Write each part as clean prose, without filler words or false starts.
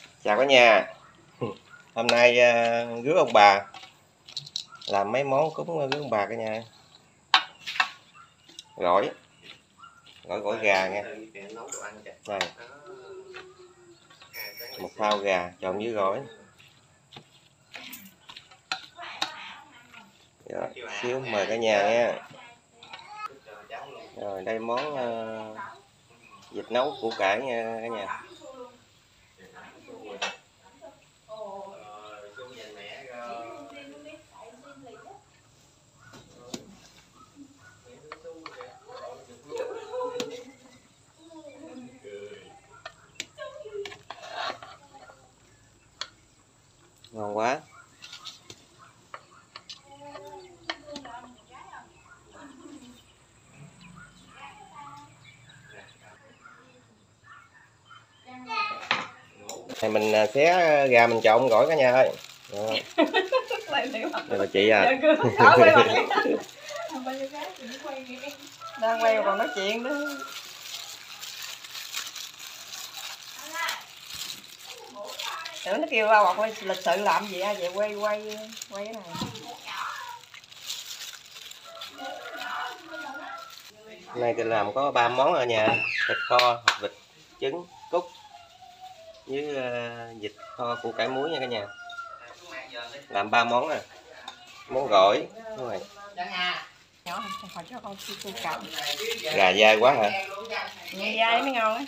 Chào cả nhà. Hôm nay rước ông bà làm mấy món cúng rước ông bà cả nhà. Gỏi gà nha. Đây. Một thao gà trộn với gỏi. Rồi, xíu mời cả nhà nha. Rồi đây món vịt nấu củ cải nha cả nhà. Ngon quá. Này mình xé gà mình trộn gỏi cả nhà ơi. Đây là chị à. Đang quay còn nói chuyện đó. Tưởng nó kêu bao bọc lịch sự làm gì á, vậy quay cái này. Hôm nay tôi làm có 3 món ở nhà: thịt kho, hột vịt, trứng, cút với vịt kho củ cải muối nha cả nhà. Làm 3 món à. Món gỏi đúng rồi. Nhỏ không phải cho con củ cải. Gà dai quá hả? Dai mới ngon á.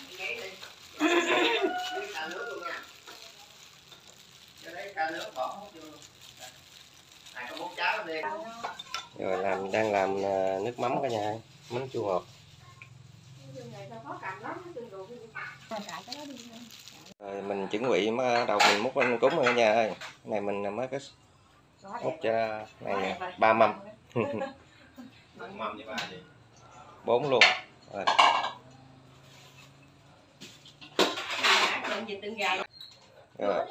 Rồi đang làm nước mắm cả nhà, mắm chua ngọt. Rồi mình chuẩn bị mới đầu mình múc lên cúng rồi cả nhà ơi. Cái này mình mới cái múc cho này 3 mâm. 4 luôn. Rồi. Rồi.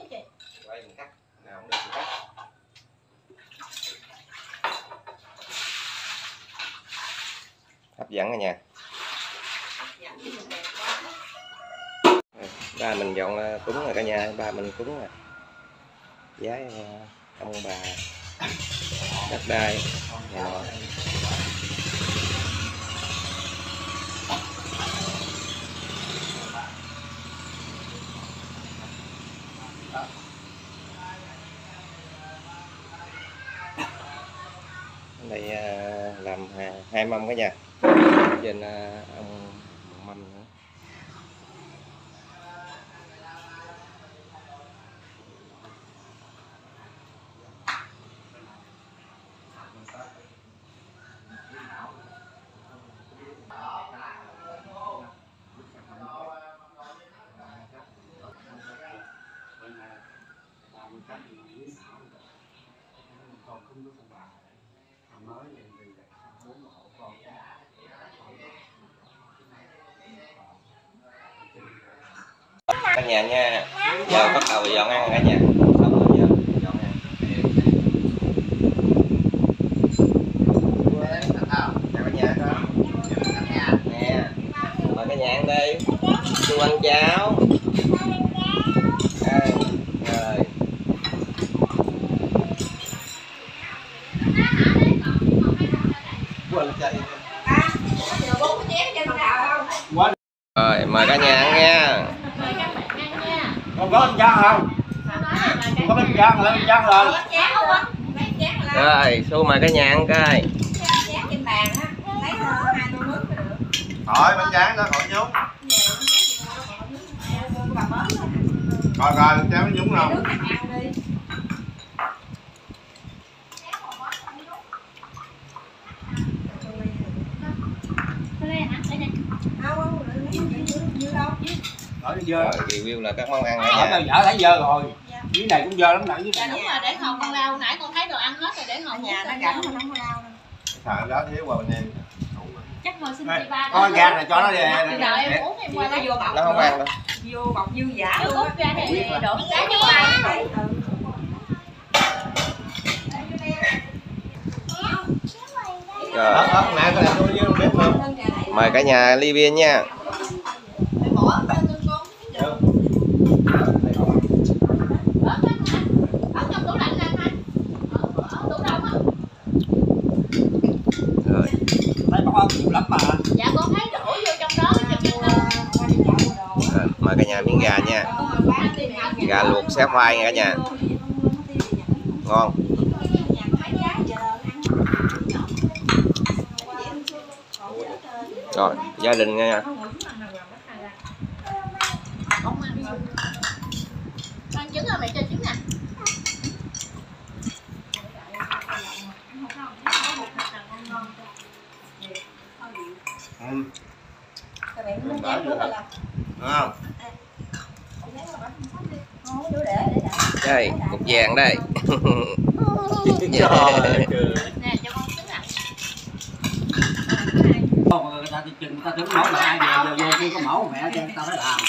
Hấp dẫn cả nhà. Ba mình dọn cúng rồi cả nhà, ba mình cúng rồi. Giái ông bà đất đai này nọ. Đây làm 2 mâm cả nhà. Trên ông một mâm nữa. Cả nhà nha, giờ bắt đầu dọn ăn cả nhà. Xong rồi giờ dọn ăn. Chào cả nhà. Nè, mời cả nhà ăn đi. Tôi ăn cháo. Đây, rồi. Rồi, mời cả nhà ăn nha. Con có bánh tráng không? Có bánh tráng rồi. Rồi, xu mời cả nhà ăn coi. Thôi bánh tráng đó khỏi nhúng. Rồi bánh tráng nhúng không? Rồi, review là các món ăn cả Ở nhà. đâu dở thấy dơ rồi. Dưới này cũng dơ lắm nè. Dạ đúng rồi, để Hồng con lao nãy con thấy đồ ăn hết rồi, để Hồng Nhà nó cảnh mà nó không lao. Sợ đó thiếu qua bên em. chắc hồi xin chị ba Có gan này cho nó đi. đợi em uống em qua đây Vô bọc Nó không ăn đâu. vô bọc dư giả chứ luôn cút ra thì đổ cá cho ba. Rồi, Mẹ có làm tôi với bếp không? mời cả nhà ly bia nha. mời cả nhà miếng gà nha. Gà luộc xé khoai nha cả nhà. Ngon. Rồi, gia đình nha. Ăn trứng rồi mẹ cho trứng nè. Không. Đây, cục vàng đây. Nè cho con trứng nè. Người ta chừng ta trứng mẫu là ai về vô chưa có mẫu mẹ cho tao phải làm.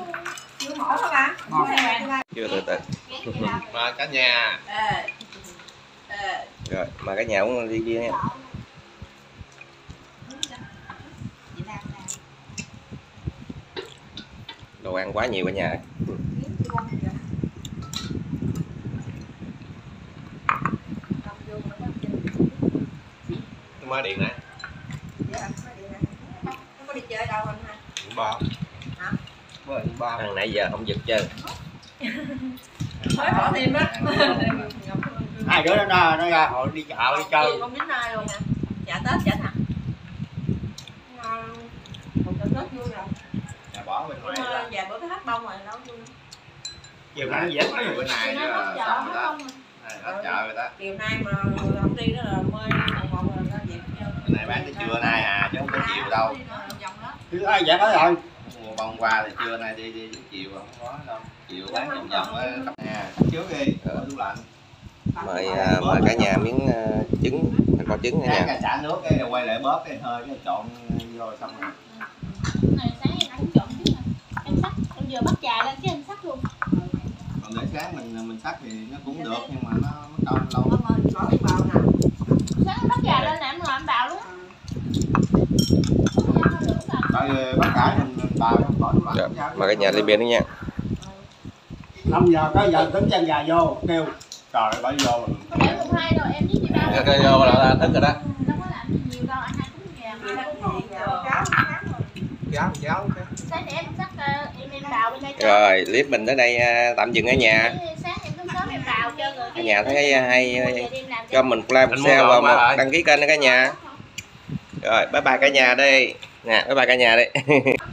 Chưa từ từ. Mời cả nhà. Rồi, mời cả nhà uống ly bia nha. Đồ ăn quá nhiều cả nhà. Mới điện nè. Có đi chơi đâu anh ha? Ba. Hả? Ba. Ăn nãy giờ không giật chơi. Mới bỏ tiền á. Hai đứa nó ra họ đi chợ đi chơi. Không biết nay luôn nè. Chả Tết chả thằng. Một trận Tết vui rồi. Nhà bỏ bên ngoài. Vài bữa cái hát bông rồi đâu vui. Chiều nay dễ mấy bữa nay Nó hết chợ nó không. hết chợ rồi đó. Chiều nay mà không đi đó là mới một rồi nó dẹp cho. Cái này bán tới trưa nay à chứ không có chiều đâu. Thứ ai vậy đó rồi. Mùa bông qua thì trưa nay đi chiều không có đâu. Chiều bán vòng vòng á cấp nè. Trước đi, tủ lạnh. Mời cả nhà miếng trứng, kho trứng nha Cái nhà. xả nước cái quay lại bóp cái hơi cái trộn vô xong rồi. Này sáng em cũng trộn trứng nè. Em sắc, em vừa bắt chà lên chứ em sắc luôn. Còn để sáng mình sắc thì nó cũng được nhưng mà nó đâu lâu. Bỏ đi vào nè. Sáng bắt chà lên nè em ngồi em bào luôn. Tại vì bác cải mình bào bỏ tủ Rồi, lạnh. mời cả nhà ly bia nữa nha. 5 giờ tới giờ tính chân gà vô kêu trời ơi bỏ vô Em cũng hai rồi em với chị ba. Cái vô là thức rồi đó. Đâu có làm gì nhiều đâu, anh hai cũng gà. Giáo Sáng thì em sắc em bào bên đây. Rồi, clip mình tới đây tạm dừng ở nhà. Sáng em cũng sớm em bào cho rồi. Cả nhà thấy hay cho mình like, một share và một đăng ký kênh nữa cả nhà. Rồi, bye bye cả nhà đây. Nè, bye bye cả nhà đây.